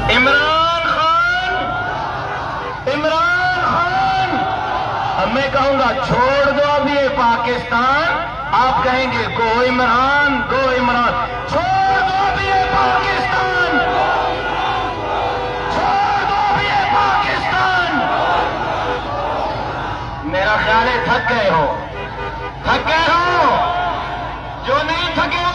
इमरान खान, इमरान खान। अब मैं कहूंगा छोड़ दो अब ये पाकिस्तान, आप कहेंगे गो इमरान, गो इमरान। छोड़ दो अब ये पाकिस्तान, छोड़ दो अब ये पाकिस्तान। मेरा ख्याल है थक गए हो, थक गए हो। जो नहीं थके